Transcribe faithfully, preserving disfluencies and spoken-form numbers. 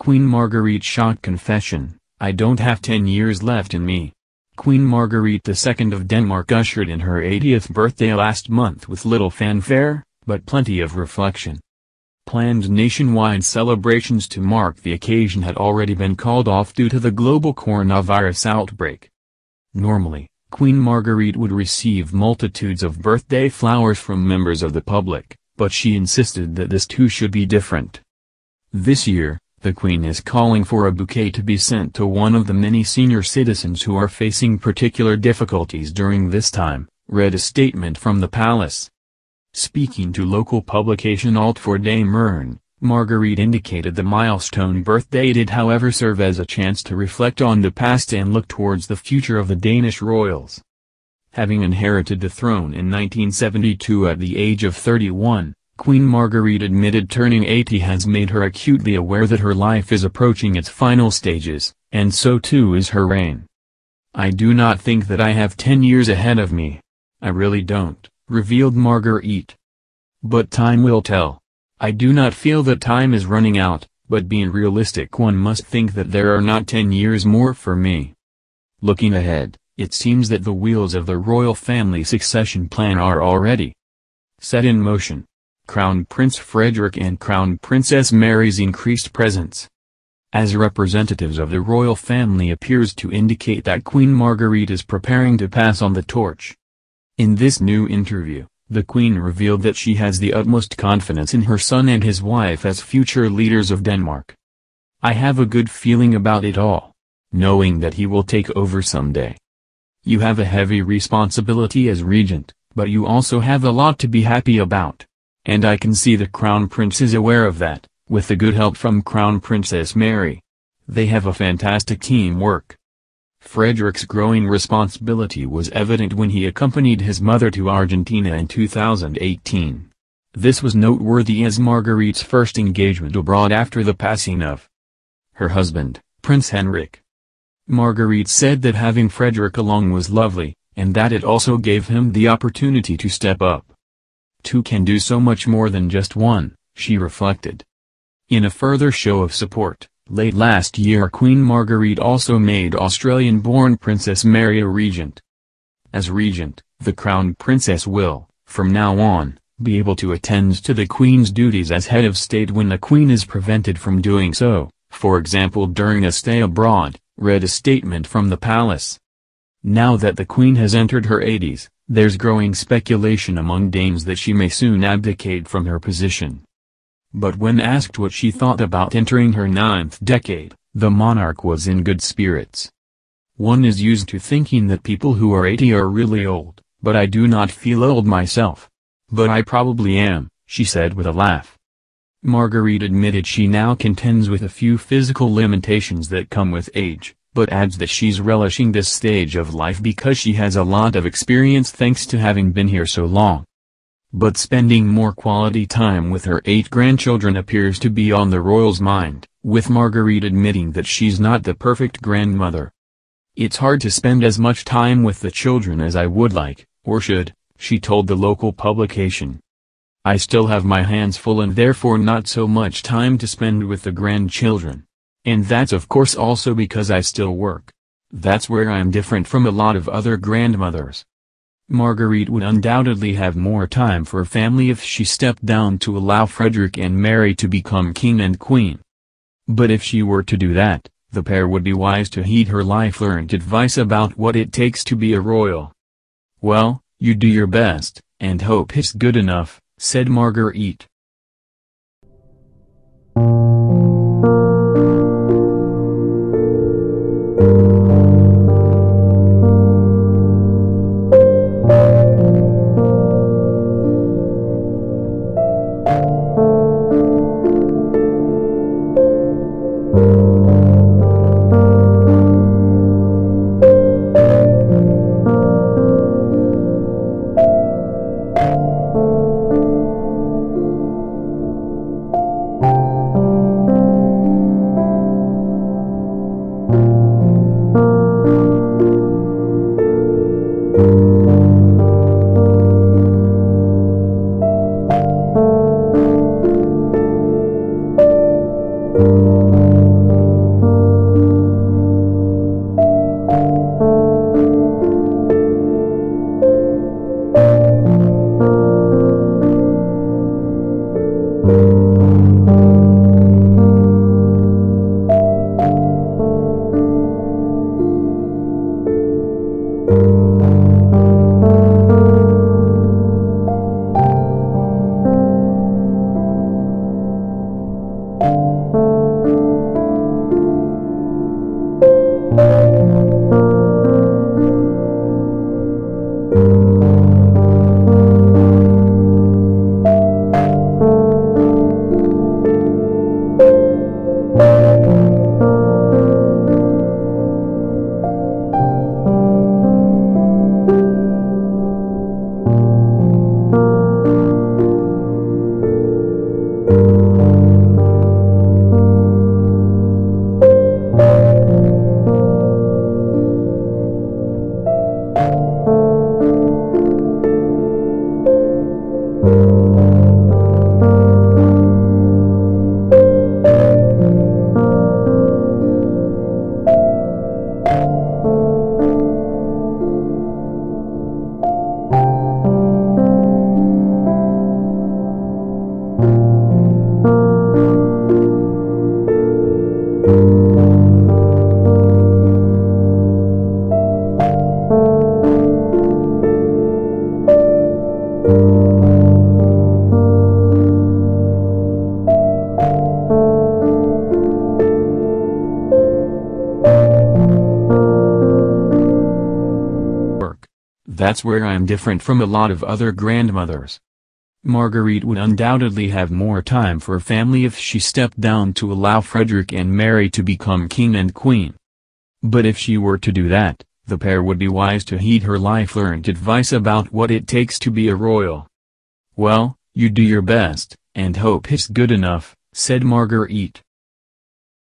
Queen Marguerite shock confession, "I don't have ten years left in me." Queen Marguerite the Second of Denmark ushered in her eightieth birthday last month with little fanfare, but plenty of reflection. Planned nationwide celebrations to mark the occasion had already been called off due to the global coronavirus outbreak. Normally, Queen Marguerite would receive multitudes of birthday flowers from members of the public, but she insisted that this too should be different. This year, the Queen is calling for a bouquet to be sent to one of the many senior citizens who are facing particular difficulties during this time, read a statement from the palace. Speaking to local publication Alt for Dame Ern, Marguerite indicated the milestone birthday did however serve as a chance to reflect on the past and look towards the future of the Danish royals. Having inherited the throne in nineteen seventy-two at the age of thirty-one, Queen Marguerite admitted turning eighty has made her acutely aware that her life is approaching its final stages, and so too is her reign. "I do not think that I have ten years ahead of me. I really don't," revealed Marguerite. "But time will tell. I do not feel that time is running out, but being realistic one must think that there are not ten years more for me." Looking ahead, it seems that the wheels of the royal family succession plan are already set in motion. Crown Prince Frederik and Crown Princess Mary's increased presence as representatives of the royal family appears to indicate that Queen Marguerite is preparing to pass on the torch. In this new interview, the Queen revealed that she has the utmost confidence in her son and his wife as future leaders of Denmark. "I have a good feeling about it all, knowing that he will take over someday. You have a heavy responsibility as regent, but you also have a lot to be happy about. And I can see the Crown Prince is aware of that, with the good help from Crown Princess Mary. They have a fantastic teamwork." Frederik's growing responsibility was evident when he accompanied his mother to Argentina in two thousand eighteen. This was noteworthy as Marguerite's first engagement abroad after the passing of her husband, Prince Henrik. Marguerite said that having Frederik along was lovely, and that it also gave him the opportunity to step up. "Two can do so much more than just one," she reflected. In a further show of support, late last year Queen Marguerite also made Australian-born Princess Mary a regent. As regent, the Crown Princess will, from now on, be able to attend to the Queen's duties as head of state when the Queen is prevented from doing so, for example during a stay abroad, read a statement from the palace. Now that the Queen has entered her eighties, there's growing speculation among dames that she may soon abdicate from her position. But when asked what she thought about entering her ninth decade, the monarch was in good spirits. "One is used to thinking that people who are eighty are really old, but I do not feel old myself. But I probably am," she said with a laugh. Marguerite admitted she now contends with a few physical limitations that come with age, but adds that she's relishing this stage of life because she has a lot of experience thanks to having been here so long. But spending more quality time with her eight grandchildren appears to be on the royals' mind, with Marguerite admitting that she's not the perfect grandmother. "It's hard to spend as much time with the children as I would like, or should," she told the local publication. "I still have my hands full and therefore not so much time to spend with the grandchildren. And that's of course also because I still work. That's where I'm different from a lot of other grandmothers." Marguerite would undoubtedly have more time for family if she stepped down to allow Frederik and Mary to become king and queen. But if she were to do that, the pair would be wise to heed her life-learned advice about what it takes to be a royal. "Well, you do your best, and hope it's good enough," said Marguerite. that's where I'm different from a lot of other grandmothers. Marguerite would undoubtedly have more time for family if she stepped down to allow Frederick and Mary to become king and queen. But if she were to do that, the pair would be wise to heed her life-learned advice about what it takes to be a royal. "Well, you do your best, and hope it's good enough," said Marguerite.